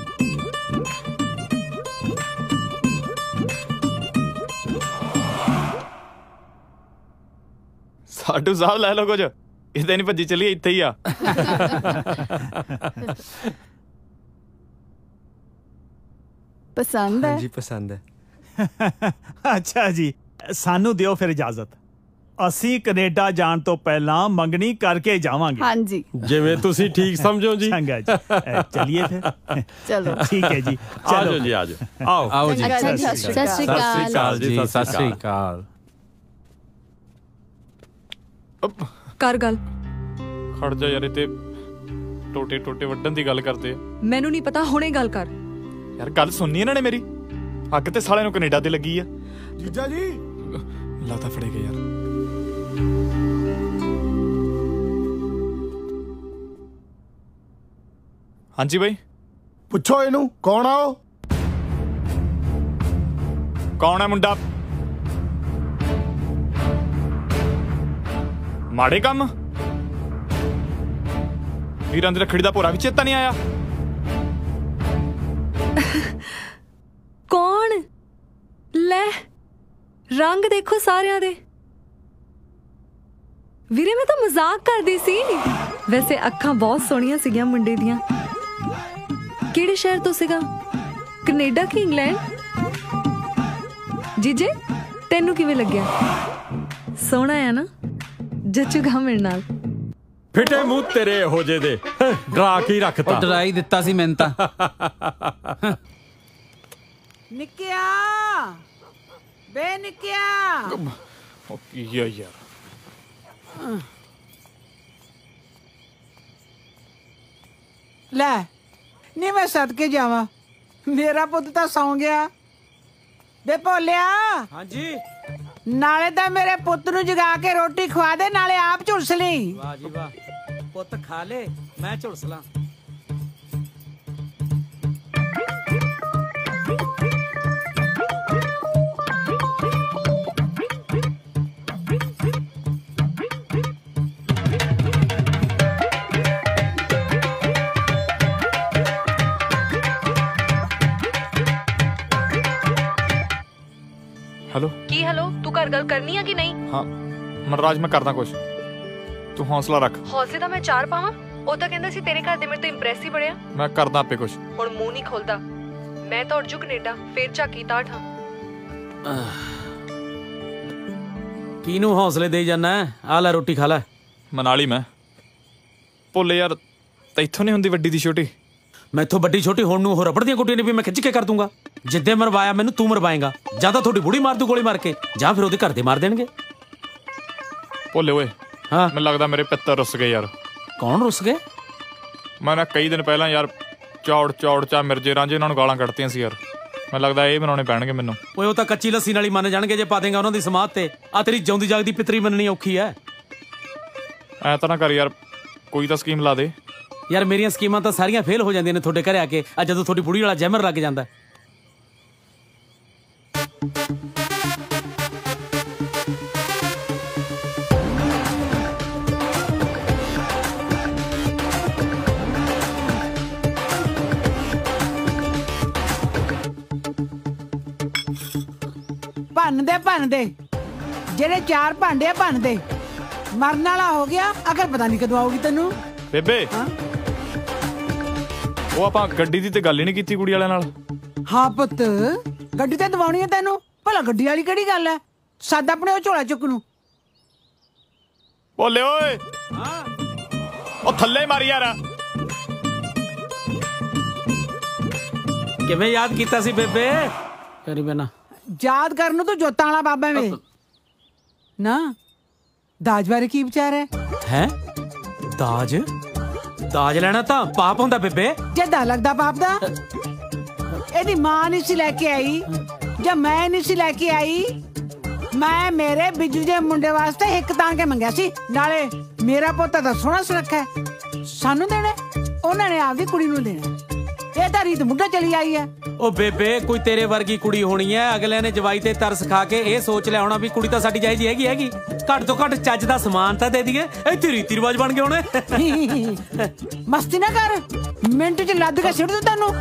ਸਾਡੂ ਸਾਹਿਬ ਲੈ ਲਓ ਕੁਝ, ਕਿਤੇ ਨਹੀਂ ਭੱਜੀ ਚੱਲੀਏ, ਇੱਥੇ ਹੀ ਆ। ਪਸੰਦ ਹੈ? ਜੀ ਪਸੰਦ ਹੈ। ਅੱਛਾ ਜੀ, ਸਾਨੂੰ ਦਿਓ ਫਿਰ ਇਜਾਜ਼ਤ, ਅਸੀਂ ਕੈਨੇਡਾ ਜਾਣ ਤੋਂ ਪਹਿਲਾਂ ਮੰਗਣੀ ਕਰਕੇ ਜਾਵਾਂਗੇ। ਹਾਂਜੀ ਜਿਵੇਂ ਤੁਸੀਂ ਠੀਕ ਸਮਝੋ ਜੀ। ਚੰਗਾ ਜੀ, ਚਲਿਏ ਫਿਰ। ਚਲੋ ਠੀਕ ਹੈ ਜੀ, ਆਜੋ ਜੀ ਆਜੋ। ਆਓ आओ जी। ਸਤਿ ਸ਼੍ਰੀ ਅਕਾਲ जी सत श्री अकाल। ਕਰ ਗੱਲ। ਖੜ ਜਾ ਯਾਰ, ਇੱਥੇ ਟੋਟੇ ਟੋਟੇ ਵੱਢਣ ਦੀ ਗੱਲ ਕਰਦੇ ਆ। ਮੈਨੂੰ ਨਹੀਂ ਪਤਾ, ਹੁਣੇ ਗੱਲ ਕਰ। ਯਾਰ ਗੱਲ ਸੁਣਨੀ ਇਹਨਾਂ ਨੇ ਮੇਰੀ, ਅੱਗ ਤੇ ਸਾਲਿਆਂ ਨੂੰ ਕੈਨੇਡਾ ਤੇ ਲੱਗੀ ਆ। ਜੀਜਾ ਜੀ ਲੱਗਦਾ ਫੜੇ ਗਏ ਯਾਰ। ਹਾਂਜੀ ਬਾਈ। ਪੁੱਛੋ ਇਹਨੂੰ ਕੌਣ ਆ ਉਹ? ਕੌਣ ਹੈ ਮੁੰਡਾ? ਮਾੜੇ ਕੰਮ ਵੀਰਾਂ ਦੀ ਰੱਖੜੀ ਦਾ ਭੋਰਾ ਵੀ ਚੇਤਾ ਨਹੀਂ ਆਇਆ? ਕੌਣ? ਲੈ ਰੰਗ ਦੇਖੋ ਸਾਰਿਆਂ ਦੇ। ਵੀਰੇ ਮੈਂ ਤਾਂ ਮਜ਼ਾਕ ਕਰਦੀ ਸੀ। ਵੈਸੇ ਅੱਖਾਂ ਬਹੁਤ ਸੋਹਣੀਆਂ ਸੀਗੀਆਂ ਮੁੰਡੇ ਦੀਆਂ। ਕਿਹੜੇ ਸ਼ਹਿਰ ਤੋਂ ਸੀਗਾ? ਕੈਨੇਡਾ ਕਿ ਇੰਗਲੈਂਡ? ਜੀਜੇ ਤੈਨੂੰ ਕਿਵੇਂ ਲੱਗਿਆ? ਸੋਹਣਾ ਆ ਨਾ, ਜੱਚੂਗਾ ਮੇਰੇ ਨਾਲ। ਫਿੱਟੇ ਮੂੰਹ ਤੇਰੇ ਹੋ ਜੇ ਦੇ, ਡਰਾ ਕੇ ਰੱਖਤਾ। ਡਰਾਈ ਦਿੱਤਾ ਸੀ ਮੈਨੂੰ ਤਾਂ। ਨਿੱਕਿਆ ਬੇ ਨਿੱਕਿਆ। ਉਹ ਕੀ ਆ ਯਾਰ? ਲੈ ਨੀ ਮੈਂ ਸਦਕੇ ਜਾਵਾਂ, ਮੇਰਾ ਪੁੱਤ ਤਾਂ ਸੌਂ ਗਿਆ। ਬੇ ਭੋਲਿਆ। ਹਾਂਜੀ। ਨਾਲੇ ਤਾਂ ਮੇਰੇ ਪੁੱਤ ਨੂੰ ਜਗਾ ਕੇ ਰੋਟੀ ਖਵਾ ਦੇ, ਨਾਲੇ ਆਪ ਝੁਲਸ ਲਈ। ਵਾਹ ਜੀ ਵਾਹ, ਪੁੱਤ ਖਾ ਲੈ ਮੈਂ ਝੁਲਸ ਲਾਂ। ਹੈਲੋ। ਕੀ ਹੈਲੋ? ਤੂੰ ਘਰ ਗੱਲ ਕਰਨੀ ਆ ਕਿ ਨਹੀਂ? ਹਾਂ ਮਨਰਾਜ, ਮੈਂ ਕਰਦਾ ਕੁਛ, ਤੂੰ ਹੌਸਲਾ ਰੱਖ। ਹੌਸਲੇ ਤਾਂ ਮੈਂ ਚਾਰ ਪਾਵਾਂ। ਉਹ ਤਾਂ ਕਹਿੰਦਾ ਸੀ ਤੇਰੇ ਘਰ ਦੇ ਮੇਰੇ ਤੋਂ ਇੰਪ੍ਰੈਸ ਹੀ ਬੜਿਆ। ਮੈਂ ਕਰਦਾ ਆਪੇ ਕੁਛ। ਹੁਣ ਮੂੰਹ ਨਹੀਂ ਖੋਲਦਾ। ਮੈਂ ਤਾਂ ਉਰਜੂ ਕੈਨੇਡਾ, ਫੇਰ ਝਾਕੀ ਤਾਠ ਹਾਂ। ਕਿਹਨੂੰ ਹੌਸਲੇ ਦੇ ਜਾਣਾ? ਆ ਲੈ ਰੋਟੀ ਖਾ ਲੈ। ਮਨਾ ਲਈ ਮੈਂ। ਭੁੱਲੇ ਯਾਰ, ਤੈਥੋਂ ਨਹੀਂ ਹੁੰਦੀ ਵੱਡੀ ਦੀ ਛੋਟੀ। ਮੈਥੋਂ ਵੱਡੀ ਛੋਟੀ ਹੋਣ ਨੂੰ ਉਹ ਰਬੜ ਦੀਆਂ ਗੁੱਟੀਆਂ ਨੇ ਵੀ ਮੈਂ ਖਿੱਚ ਕੇ ਕਰ ਦੂੰਗਾ। ਜਿੱਦੇ ਮਰਵਾਇਆ ਮੈਨੂੰ ਤੂੰ ਮਰਵਾਏਗਾ। ਜਾਂ ਤਾਂ ਤੁਹਾਡੀ ਬੁੜੀ ਮਾਰ ਦੂ ਗੋਲੀ ਮਾਰ ਕੇ, ਜਾਂ ਫਿਰ ਉਹਦੇ ਘਰ ਦੇ ਮਾਰ ਦੇਣਗੇ। ਭੁੱਲੇ ਓਏ। ਹਾਂ ਮੈਨੂੰ ਲੱਗਦਾ ਮੇਰੇ ਪਿੱਤਰ ਰੁੱਸ ਗਏ ਯਾਰ। ਕੌਣ ਰੁੱਸ ਗਏ? ਮੈਂ ਨਾ ਕਈ ਦਿਨ ਪਹਿਲਾਂ ਯਾਰ ਚੌੜ ਚਾ ਮਿਰਜੇ ਰਾਂਝੇ ਇਹਨਾਂ ਨੂੰ ਗਾਲਾਂ ਕੱਢਤੀਆਂ ਸੀ ਯਾਰ। ਮੈਨੂੰ ਲੱਗਦਾ ਇਹ ਬਣਾਉਣੇ ਪੈਣਗੇ ਮੈਨੂੰ। ਓਏ ਉਹ ਤਾਂ ਕੱਚੀ ਲੱਸੀ ਨਾਲ ਹੀ ਮੰਨ ਜਾਣਗੇ ਜੇ ਪਾ ਦੇਗਾ ਉਹਨਾਂ ਦੀ ਸਮਾਧ ਤੇ। ਆ ਤੇਰੀ ਜਿਉਂਦੀ ਜਾਗਦੀ ਪਿੱਤਰੀ ਮੰਨਣੀ ਔਖੀ ਐ। ਐ ਤਾਂ ਨਾ ਕਰ ਯਾਰ, ਕੋਈ ਤਾਂ ਸਕੀਮ ਲਾ ਦੇ ਯਾਰ। ਮੇਰੀਆਂ ਸਕੀਮਾਂ ਤਾਂ ਸਾਰੀਆਂ ਫੇਲ ਹੋ ਜਾਂਦੀਆਂ ਨੇ ਤੁਹਾਡੇ ਘਰੇ ਆ ਕੇ। ਅੱਜ ਜਦੋਂ ਤੁਹਾਡੀ ਬੁੜੀ ਵਾਲਾ ਜਹਿਮਰ ਲੱਗ ਜਾਂਦਾ। ਭੰਨ ਦੇ ਜਿਹੜੇ ਚਾਰ ਭਾਂਡੇ ਆ, ਭੰਨ ਦੇ। ਮਰਨ ਵਾਲਾ ਹੋ ਗਿਆ, ਅਗਰ ਪਤਾ ਨਹੀਂ ਕਦੋਂ ਆਊਗੀ ਤੈਨੂੰ। ਬੇਬੇ ਉਹ ਆਪਾਂ ਗੱਡੀ ਦੀ ਤੇ ਗੱਲ ਹੀ ਨਹੀਂ ਕੀਤੀ ਕੁੜੀ ਵਾਲਿਆਂ ਨਾਲ। ਹਾਂ ਪੁੱਤ, ਗੱਡੀ ਤੇ ਦਵਾਉਣੀ ਹੈ ਤੈਨੂੰ। ਭਲਾ ਗੱਡੀ ਵਾਲੀ ਕਿਹੜੀ ਗੱਲ ਹੈ? ਸੱਦ ਆਪਣੇ ਉਹ ਝੋਲਾ ਚੁੱਕ ਨੂੰ। ਬੋਲੇ ਓਏ। ਉਹ ਥੱਲੇ ਮਾਰੀ ਯਾਰ। ਕਿਵੇਂ ਯਾਦ ਕੀਤਾ ਸੀ ਬੇਬੇ? ਕਰੀ ਬਣਾ ਯਾਦ ਕਰਨ ਨੂੰ ਤੂੰ ਜੋਤਾਂ ਵਾਲਾ ਬਾਬਾ ਵੇ ਨਾ। ਦਾਜ ਬਾਰੇ ਕੀ ਵਿਚਾਰ ਹੈ? ਹੈ ਦਾਜ? ਦਾਜ ਲੈਣਾ ਤਾਂ ਪਾਪ ਹੁੰਦਾ ਬੇਬੇ। ਜਿੱਦਾਂ ਲੱਗਦਾ ਪਾਪ ਦਾ। ਇਹਦੀ ਮਾਂ ਨਹੀਂ ਸੀ ਲੈ ਕੇ ਆਈ ਜਾਂ ਮੈਂ ਨਹੀਂ ਸੀ ਲੈ ਕੇ ਆਈ। ਮੈਂ ਮੇਰੇ ਬਿੱਜੂ ਦੇ ਮੁੰਡੇ ਵਾਸਤੇ ਹਿੱਕ ਤਾਣ ਕੇ ਮੰਗਿਆ ਸੀ। ਨਾਲੇ ਮੇਰਾ ਪੁੱਤ ਤਾਂ ਸੋਹਣਾ ਸੁਨੱਖਾ ਹੈ, ਸਾਨੂੰ ਦੇਣਾ, ਉਹਨਾਂ ਨੇ ਆਪਦੀ ਕੁੜੀ ਨੂੰ ਦੇਣਾ। ਇਹ ਤਾਂ ਰੀਤ ਮੁੱਢਾ ਚਲੀ ਆਈ ਹੈ। ਉਹ ਬੇਬੇ ਕੋਈ ਤੇਰੇ ਵਰਗੀ ਕੁੜੀ ਹੋਣੀ ਹੈ, ਅਗਲੇ ਨੇ ਜਵਾਈ ਤੇ ਤਰਸ ਖਾ ਕੇ ਇਹ ਸੋਚ ਲਿਆ ਹੋਣਾ ਵੀ ਕੁੜੀ ਤਾਂ ਸਾਡੀ ਜਾਇਜ਼ ਹੈਗੀ। ਘੱਟ ਤੋਂ ਘੱਟ ਚੱਜ ਦਾ ਸਮਾਨ ਤਾਂ ਦੇ ਦਈਏ। ਇੱਥੇ ਰੀਤੀ ਰਿਵਾਜ ਬਣ ਗਏ ਹੋਣੇ। ਮਸਤੀ ਨਾ ਕਰ, ਮਿੰਟ ਚ ਲੱਦ ਕੇ ਸਿੱਟ ਦੂੰ ਤੈਨੂੰ।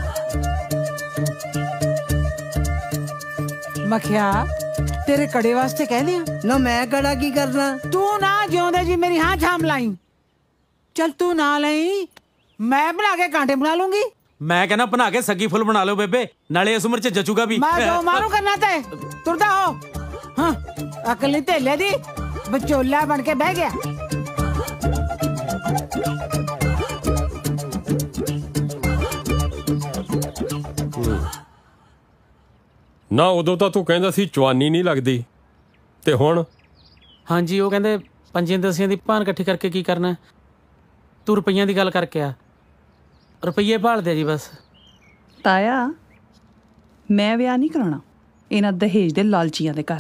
ਮਖਿਆ ਤੇਰੇ ਕੜੇ ਵਾਸਤੇ ਕਹਿੰਦੇ ਆ ਨਾ। ਮੈਂ ਕੜਾ ਕੀ ਕਰਨਾ? ਤੂੰ ਨਾ ਜਿਉਂਦੇ ਜੀ ਮੇਰੀ ਹਾਂ ਛਾਮ ਲਾਈ। ਚੱਲ ਤੂੰ ਨਾ ਲਈ, ਮੈਂ ਬਣਾ ਕੇ ਕਾਂਟੇ ਬਣਾ ਲੂੰਗੀ। ਮੈਂ ਕਹਿੰਦਾ ਬਣਾ ਕੇ ਸੱਗੀ ਫੁੱਲ ਬਣਾ ਲਓ ਬੇਬੇ, ਨਾਲੇ ਇਸ ਉਮਰ ਚ ਜਚੂਗਾ ਵੀ। ਮੈਂ ਜੋ ਮਾਰੂ ਕਰਨਾ ਤੇ ਤੁਰਦਾ ਹੋ। ਹਾਂ ਅਕਲ ਨਹੀਂ ਧੇਲੇ ਦੀ, ਵਿਚੋਲਾ ਬਣ ਕੇ ਬਹਿ ਗਿਆ। ਨਾ ਉਦੋਂ ਤਾਂ ਤੂੰ ਕਹਿੰਦਾ ਸੀ ਚਵਾਨੀ ਨਹੀਂ ਲੱਗਦੀ, ਤੇ ਹੁਣ? ਹਾਂਜੀ ਉਹ ਕਹਿੰਦੇ 5-10 ਦੀ ਭਾਨ ਇਕੱਠੀ ਕਰਕੇ ਕੀ ਕਰਨਾ, ਤੂੰ ਰੁਪਈਆਂ ਦੀ ਗੱਲ ਕਰਕੇ ਆ। ਰੁਪਈਏ ਭਾਲਦੇ ਜੀ ਬਸ। ਤਾਇਆ ਮੈਂ ਵਿਆਹ ਨਹੀਂ ਕਰਾਉਣਾ ਇਹਨਾਂ ਦਹੇਜ ਦੇ ਲਾਲਚੀਆਂ ਦੇ ਘਰ।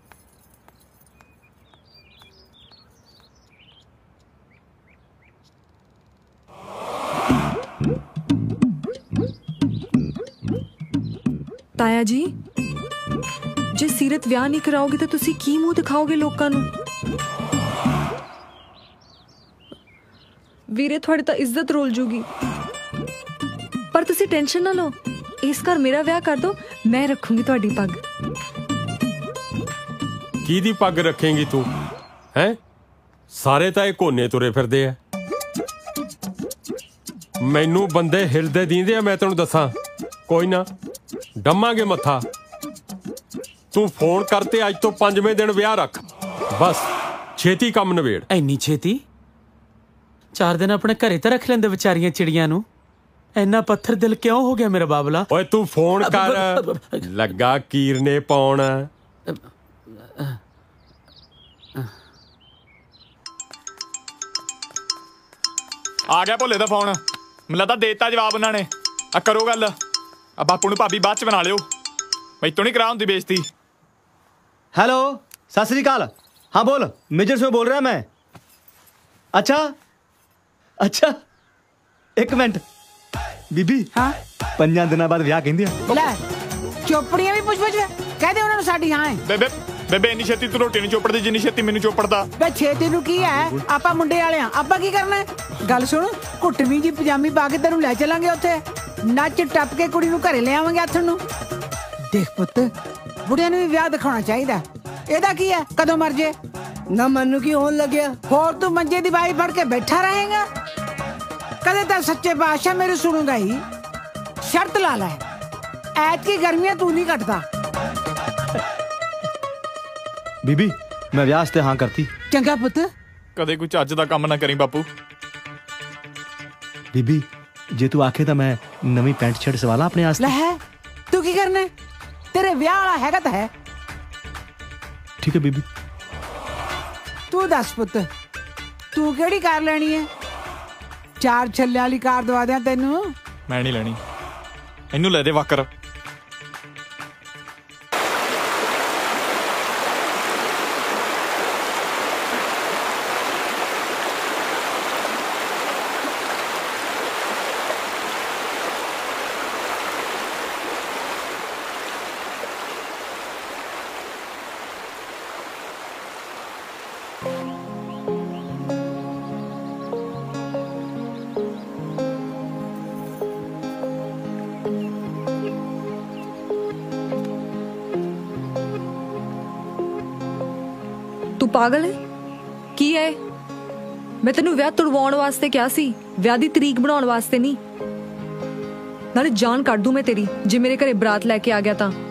ਤਾਇਆ ਜੀ ਜੇ ਸੀਰਤ ਵਿਆਹ ਨਹੀਂ ਕਰਾਓਗੇ ਤਾਂ ਤੁਸੀਂ ਕੀ ਮੂੰਹ ਦਿਖਾਓਗੇ ਲੋਕਾਂ ਨੂੰ? ਵੀਰੇ ਤੁਹਾਡੀ ਤਾਂ ਇੱਜ਼ਤ ਰੋਲ ਜੂਗੀ। ਪਰ ਤੁਸੀਂ ਟੈਨਸ਼ਨ ਨਾ ਲਓ, ਇਸ ਘਰ ਮੇਰਾ ਵਿਆਹ ਕਰ ਦੋ, ਮੈਂ ਰੱਖੂੰਗੀ ਤੁਹਾਡੀ ਪੱਗ। ਕਿਹਦੀ ਪੱਗ ਰੱਖੇਂਗੀ ਤੂੰ? ਹੈਂ, ਸਾਰੇ ਤਾਂ ਇਹ ਕੋਨੇ ਤੁਰੇ ਫਿਰਦੇ ਆ। ਮੈਨੂੰ ਬੰਦੇ ਹਿਲਦੇ ਦੀਂਦੇ ਆ, ਮੈਂ ਤੈਨੂੰ ਦੱਸਾਂ। ਕੋਈ ਨਾ ਡੰਮਾਂਗੇ ਮੱਥਾ। ਤੂੰ ਫੋਨ ਕਰਤੇ ਅੱਜ ਤੋਂ 5ਵੇਂ ਦਿਨ ਵਿਆਹ ਰੱਖ, ਬਸ ਛੇਤੀ ਕੰਮ ਨਵੇੜ। ਇੰਨੀ ਛੇਤੀ? 4 ਦਿਨ ਆਪਣੇ ਘਰੇ ਤਾਂ ਰੱਖ ਲੈਂਦੇ ਵਿਚਾਰੀਆਂ ਚਿੜੀਆਂ ਨੂੰ। ਇੰਨਾ ਪੱਥਰ ਦਿਲ ਕਿਉਂ ਹੋ ਗਿਆ ਮੇਰਾ ਬਾਬਲਾ? ਓਏ ਤੂੰ ਫੋਨ ਕਰ, ਲੱਗਾ ਕੀਰਨੇ ਪਾਉਣ। ਆ ਗਿਆ ਭੋਲੇ ਦਾ ਫੋਨ, ਮੈਨੂੰ ਲੱਗਦਾ ਦੇਤਾ ਜਵਾਬ ਉਹਨਾਂ ਨੇ। ਆ ਕਰੋ ਗੱਲ, ਆ ਬਾਪੂ ਨੂੰ ਭਾਬੀ ਬਾਅਦ ਚ ਬਣਾ ਲਿਓ, ਮੈਥੋਂ ਨਹੀਂ ਕਰਾ ਹੁੰਦੀ ਬੇਇੱਜ਼ਤੀ। हेलो सत श्री अकाल। हाँ बोल, मेजर से बोल रहा मैं। अच्छा अच्छा एक मिनट बीबी। हाँ 5 दिनों बाद विआह कहंदी आ। ਲੈ ਚੋਪੜੀਆਂ ਵੀ ਪੁੱਛ ਕਹਦੇ ਉਹਨਾਂ ਨੂੰ ਸਾਡੀ ਹਾਂ ਹੈ। ਬੇਬੇ ਬੇਬੇ ਇੰਨੀ ਛੇਤੀ ਤੂੰ ਰੋਟੀ ਨਹੀਂ ਚੋਪੜਦੀ ਜਿੰਨੀ ਛੇਤੀ ਮੈਨੂੰ ਚੋਪੜਦਾ। ਬੇ ਛੇਤੀ ਨੂੰ ਕੀ ਹੈ, ਆਪਾਂ ਮੁੰਡੇ ਵਾਲੇ ਆ, ਆਪਾਂ ਕੀ ਕਰਨਾ ਹੈ? ਗੱਲ ਸੁਣ, ਘੁੱਟਵੀਂ ਜੀ ਪਜਾਮੀ ਪਾ ਕੇ ਤੈਨੂੰ ਲੈ ਚੱਲਾਂਗੇ ਉੱਥੇ, ਨੱਚ ਟੱਪ ਕੇ ਕੁੜੀ ਨੂੰ ਘਰੇ ਲੈ ਆਵਾਂਗੇ ਆਥਣ ਨੂੰ। ਦੇਖ ਪੁੱਤ, ਬੁੜਿਆਂ ਨੂੰ ਵੀ ਵਿਆਹ ਦਿਖਾਉਣਾ ਚਾਹੀਦਾ। ਇਹਦਾ ਕੀ ਹੈ, ਕਦੋਂ ਮਰ ਜੇ ਨਾ ਮੈਨੂੰ ਕੀ ਹੋਣ ਲੱਗਿਆ। ਹੋਰ ਤੂੰ ਮੰਜੇ ਦੀ ਬਾਈ ਫੜ ਕੇ ਬੈਠਾ ਰਹੇਗਾ? ਕਦੇ ਤਾਂ ਸੱਚੇ ਬਾਦਸ਼ਾਹ ਮੇਰੀ ਸੁਣੂਗਾ ਹੀ। ਸ਼ਰਤ ਲਾ ਲੈ, ਐਤਕੀ ਗਰਮੀਆਂ ਤੂੰ ਨਹੀਂ ਕੱਟਦਾ। बीबी मैं विआह ते हाँ करती। ਚੰਗਾ ਪੁੱਤ। ਕਦੇ ਕੋਈ ਚੱਜ ਦਾ ਕੰਮ ਨਾ ਕਰੀ ਬਾਪੂ। बीबी जे तू आखे तो मैं नवी पैंट शर्ट सवाला अपने आस्ते। ਲੈ ਤੂੰ ਕੀ ਕਰਨਾ? ਤੇਰੇ ਵਿਆਹ ਵਾਲਾ ਹੈਗਾ ਤਾਂ ਹੈ। ठीक है बीबी। ਤੂੰ ਦੱਸ ਪੁੱਤ, ਤੂੰ ਕਿਹੜੀ ਕਾਰ ਲੈਣੀ ਹੈ? 4 ਛੱਲਿਆਂ ਵਾਲੀ ਕਾਰ ਦਵਾ ਦਿਆਂ ਤੈਨੂੰ। ਮੈਂ ਨਹੀਂ ਲੈਣੀ, ਇਹਨੂੰ ਲੈ ਦੇ ਵਾਕਰ। ਤੂੰ ਪਾਗਲ ਹੈ? ਕੀ ਹੈ? ਮੈਂ ਤੈਨੂੰ ਵਿਆਹ ਤੁੜਵਾਉਣ ਵਾਸਤੇ ਕਿਹਾ ਸੀ, ਵਿਆਹ ਦੀ ਤਰੀਕ ਬਣਾਉਣ ਵਾਸਤੇ ਨਹੀਂ। ਨਾਲੇ ਜਾਨ ਕੱਢ ਦੂੰ ਮੈਂ ਤੇਰੀ ਜੇ ਮੇਰੇ ਘਰੇ ਬਰਾਤ ਲੈ ਕੇ ਆ ਗਿਆ ਤਾਂ।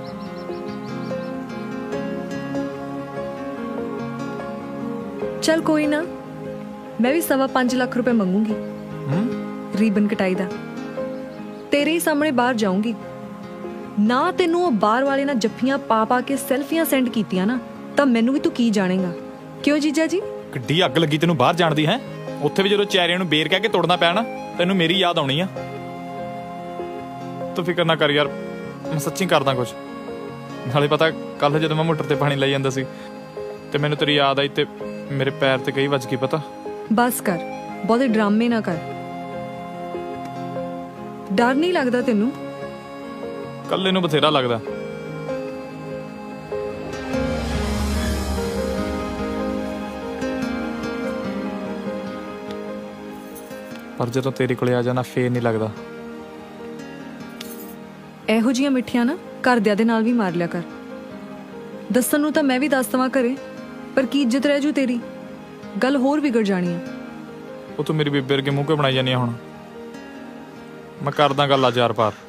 ਚੱਲ ਕੋਈ ਨਾ, ਮੈਂ ਵੀ 5.25 ਲੱਖ रुपए ਮੰਗੂੰਗੀ ਰੀਬਨ ਕਟਾਈ ਦਾ। ਤੇਰੇ ਹੀ ਸਾਹਮਣੇ ਬਾਹਰ ਜਾਊਂਗੀ ਨਾ। ਤੈਨੂੰ ਉਹ ਬਾਹਰ ਵਾਲੇ ਨਾਲ ਜੱਫੀਆਂ ਪਾ ਪਾ ਕੇ ਸੈਲਫੀਆਂ ਸੈਂਡ ਕੀਤੀਆਂ ਨਾ, ਤਾਂ ਮੈਨੂੰ ਵੀ ਤੂੰ ਕੀ ਜਾਣੇਗਾ। ਕਿਉਂ ਜੀਜਾ ਜੀ? ਕਿੱਡੀ ਅੱਗ ਲੱਗੀ ਤੈਨੂੰ ਬਾਹਰ ਜਾਣ ਦੀ ਹੈ? ਉੱਥੇ ਵੀ ਜਦੋਂ ਚਿਹਰਿਆਂ ਨੂੰ ਬੇਰ ਕਹਿ ਕੇ ਤੋੜਨਾ ਪਿਆ ਨਾ ਤੈਨੂੰ ਮੇਰੀ ਯਾਦ ਆਉਣੀ ਆ। ਤੂੰ ਫਿਕਰ ਨਾ ਕਰ ਯਾਰ, ਮੈਂ ਸੱਚੀ ਕਰਦਾ ਕੁਝ। ਨਾਲੇ ਪਤਾ ਕੱਲ ਜਦੋਂ ਮੈਂ ਮੋਟਰ ਤੇ ਪਾਣੀ ਲਈ ਜਾਂਦਾ ਸੀ ਤੇ ਮੈਨੂੰ ਤੇਰੀ ਯਾਦ ਆਈ ਤੇ ਮੇਰੇ ਪੈਰ ਤੇ ਕਈ ਵੱਜ ਗਈ। ਪਤਾ ਬਸ ਕਰ, ਬਹੁਤੇ ਡਰਾਮੇ ਨਾ ਕਰ। ਡਰ ਨਹੀਂ ਲੱਗਦਾ ਤੈਨੂੰ? ਕੱਲੇ ਨੂੰ ਬਥੇਰਾ ਲੱਗਦਾ। ਪਰ ਜਦੋਂ ਤੇਰੇ ਕੋਲੇ ਆ ਜਾਣਾ ਫੇਰ ਨਹੀਂ ਲੱਗਦਾ। ਇਹੋ ਜਿਹੀਆਂ ਮਿੱਠੀਆਂ ਨਾ ਘਰਦਿਆਂ ਦੇ ਨਾਲ ਵੀ ਮਾਰ ਲਿਆ ਕਰ। ਦੱਸਣ ਨੂੰ ਤਾਂ ਮੈਂ ਵੀ ਦੱਸ ਦਵਾਂ ਘਰੇ, ਪਰ ਕੀ ਇੱਜ਼ਤ ਰਹਿ ਜੂ ਤੇਰੀ? ਗੱਲ ਹੋਰ ਵਿਗੜ ਜਾਣੀ ਆ। ਉਹ ਤੂੰ ਮੇਰੀ ਬੇਬੇ ਵਰਗੇ ਮੂੰਹ ਕੇ ਬਣਾਈ ਜਾਨੀ ਆ। ਹੁਣ ਮੈਂ ਕਰਦਾ ਗੱਲ ਅੱਜ ਯਾਰ ਪਾਰ।